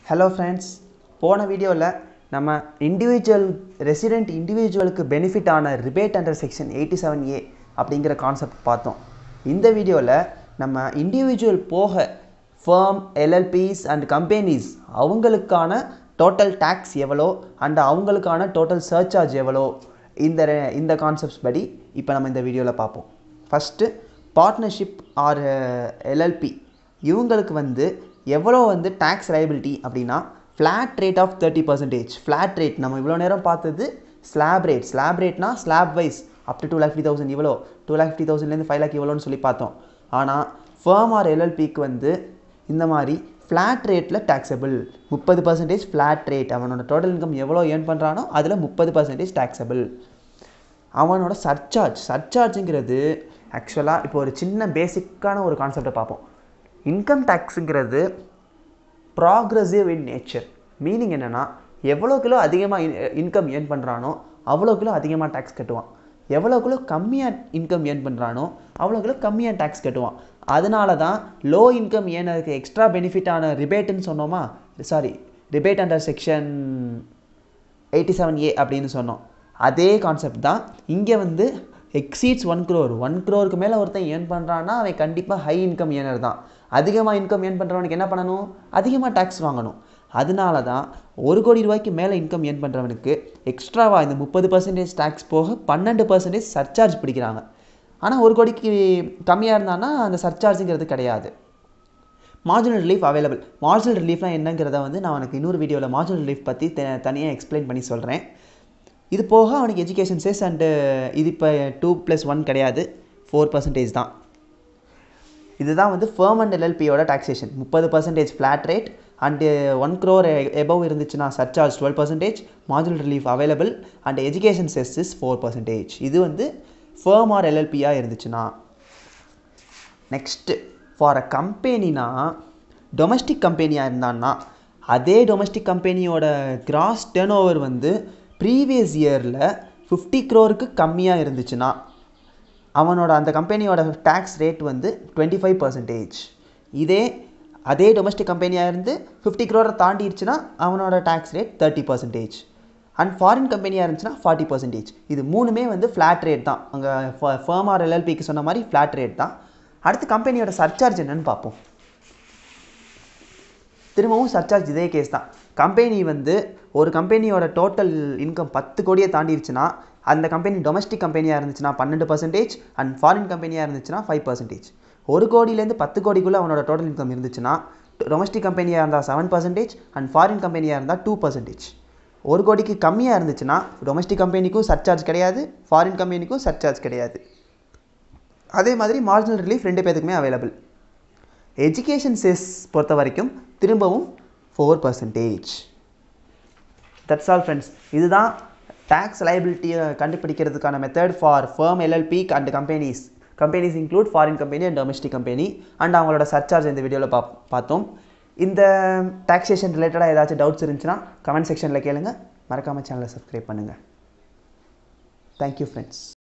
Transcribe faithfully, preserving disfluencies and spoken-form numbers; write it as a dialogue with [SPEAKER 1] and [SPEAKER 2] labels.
[SPEAKER 1] Hello friends, போன வீடியோல நம்ம individual resident individualக்கு பெனிஃபிட் ஆன rebate under section eighty-seven A அப்படிங்கற கான்செப்ட் பார்த்தோம். இந்த வீடியோல நம்ம இண்டிவிஜுவல் போக firm, L L Ps and companies அவங்களுக்கான total tax எவ்வளோ and அவங்களுக்கான total surcharge எவ்வளோ இந்த இந்த கான்செப்ட்ஸ் படி இப்போ நம்ம இந்த வீடியோல பாப்போம். First partnership or L L P இவங்களுக்கு வந்து எவ்வளோ வந்து tax liability அப்படினா flat rate of thirty percent. flat rate நம்ம இவ்வளோ நேரம் பார்த்தது slab rate. slab rateனா slab wise up to two lakh fifty thousand இவ்வளோ two lakh fifty thousand ல இருந்து five lakh இவ்வளோன்னு சொல்லி பார்த்தோம். ஆனா firm or L L P க்கு வந்து இந்த மாதிரி flat rateல taxable thirty percent flat rate. அவனோட total income எவ்வளோ earn பண்றானோ அதுல thirty percent taxable. அவனோட surcharge surchargeங்கிறது ஆக்சுவலா இப்போ ஒரு சின்ன பேசிக்கான ஒரு கான்செப்ட்டை பார்ப்போம். இன்கம் டாக்ஸ்ங்கிறது progressive in nature. மீனிங் என்னன்னா எவ்வளவுக்குள்ள அதிகமா இன்கம் earn பண்றானோ அவ்வளவுக்குள்ள அதிகமா டாக்ஸ் கட்டுவான். எவ்வளவுக்குள்ள கம்மியா இன்கம் earn பண்றானோ அவ்வளவுக்குள்ள கம்மியா டாக்ஸ் கட்டுவான். அதனால தான் லோ இன்கம் ஏர்னருக்கு எக்ஸ்ட்ரா பெனிஃபிட் ஆன ரிபேட்னு சொன்னோமா, sorry rebate under section eighty-seven A அப்படின்னு சொன்னோம். அதே கான்செப்ட் தான் இங்க வந்து exceeds one crore one crore க்கு மேல ஒருத்தன் earn பண்றானா அவன் கண்டிப்பா ஹை இன்கம் ஏர்னர் தான். அதிகமா இன்கம் earn பண்றவனுக்கு என்ன பண்ணணும்? அதிகமா டாக்ஸ் வாங்கணும். அதனால தான் ஒரு கோடி ரூபாய்க்கு மேல இன்கம் earn பண்றவனுக்கு எக்ஸ்ட்ராவா இந்த thirty percent டாக்ஸ் போக twelve percent சர்சார்ஜ் பிடிக்கிறாங்க. ஆனா ஒரு கோடிக்கு கம்மியா இருந்தானா அந்த சர்சார்ஜ்ங்கிறது கிடையாது. Marginal relief available. மார்ஜினல் ரிலீஃப்னா என்னங்கறத வந்து நான் உங்களுக்கு இன்னொரு வீடியோல மார்ஜினல் ரிலீஃப் பத்தி தனியா எக்ஸ்பிளைன் பண்ணி சொல்றேன். இது போக அவனுக்கு எஜுகேஷன் செஸ் அண்ட் இது இப்போ two plus one கிடையாது, four percent தான். இதுதான் வந்து firm and L L P யோட taxation. thirty percent flat rate and one crore above இருந்துச்சுனா surcharge twelve percent, marginal relief available and education cess is four percent. இது வந்து firm or L L P ஆ இருந்துச்சுனா. Next for a கம்பெனினா domestic கம்பெனியா இருந்தான்னா அதே டொமஸ்டிக் கம்பெனியோட கிராஸ் டர்ன் ஓவர் வந்து ப்ரீவியஸ் இயரில் ஃபிஃப்டி க்ரோருக்கு கம்மியாக இருந்துச்சுன்னா அவனோட அந்த கம்பெனியோட டேக்ஸ் ரேட் வந்து டுவெண்ட்டி ஃபைவ் பர்சன்டேஜ். இதே அதே டொமஸ்டிக் கம்பெனியாக இருந்து ஃபிஃப்டி க்ரோரை தாண்டிடுச்சுன்னா அவனோட tax rate thirty percentage. And foreign கம்பெனியாக இருந்துச்சுன்னா ஃபார்ட்டி பர்சன்டேஜ். இது மூணுமே வந்து ஃப்ளாட் ரேட் தான். அங்கே firm or L L P க்கு சொன்ன மாதிரி ஃப்ளாட் ரேட் தான். அடுத்து கம்பெனியோட சர்சார்ஜ் என்னன்னு பார்ப்போம். திரும்பவும் சர்சார்ஜ் இதே கேஸ் தான். கம்பெனி வந்து ஒரு கம்பெனியோட டோட்டல் இன்கம் பத்து கோடியை தாண்டிடுச்சுன்னா அந்த கம்பெனி டொமஸ்டிக் கம்பெனியாக இருந்துச்சுன்னா பன்னெண்டு பர்சன்டேஜ் அண்ட் ஃபாரின் கம்பெனியாக இருந்துச்சுன்னா ஃபைவ் பர்சன்டேஜ். ஒரு கோடியிலேருந்து பத்து கோடிக்குள்ளே அவனோட டோட்டல் இன்கம் இருந்துச்சுன்னா டொமஸ்டிக் கம்பெனியாக இருந்தால் செவன் பர்சன்டேஜ் அண்ட் ஃபாரின் கம்பெனியாக இருந்தால் டூ பர்சன்டேஜ். ஒரு கோடிக்கு கம்மியாக இருந்துச்சுன்னா டொமஸ்டிக் கம்பெனிக்கும் சர்சார்ஜ் கிடையாது, ஃபாரின் கம்பெனிக்கும் சர்சார்ஜ் கிடையாது. அதே மாதிரி மார்ஜினல் ரிலீஃப் ரெண்டு பேருக்குமே அவைலபிள். எஜுகேஷன் செஸ் பொறுத்த வரைக்கும் திரும்பவும் four percentage. That's all friends. இதுதான் டேக்ஸ் லைபிலிட்டியை கண்டுபிடிக்கிறதுக்கான method for firm, L L P and companies. Companies include foreign company and domestic company and அவங்களோட சர்சார்ஜ் இந்த வீடியோவில் பா பார்த்தோம். இந்த டாக்ஸேஷன் ரிலேட்டடாக ஏதாச்சும் டவுட்ஸ் இருந்துச்சுன்னா கமெண்ட் செக்ஷனில் கேளுங்க. மறக்காமல் சேனலை சப்ஸ்கிரைப் பண்ணுங்கள். Thank you friends.